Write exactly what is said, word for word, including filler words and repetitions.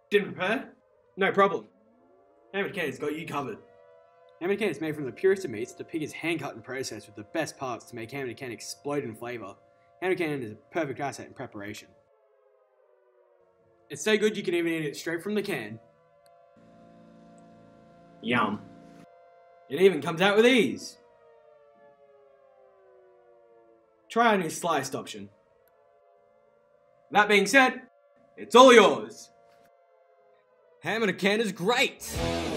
Didn't prepare? No problem. Ham and Can's got you covered. Ham and Can is made from the purest of meats. The pig is hand-cut and processed with the best parts to make ham and can explode in flavour. Ham and Can is a perfect asset in preparation. It's so good you can even eat it straight from the can. Yum. It even comes out with ease. Try our new sliced option. That being said, it's all yours. Ham in a can is great!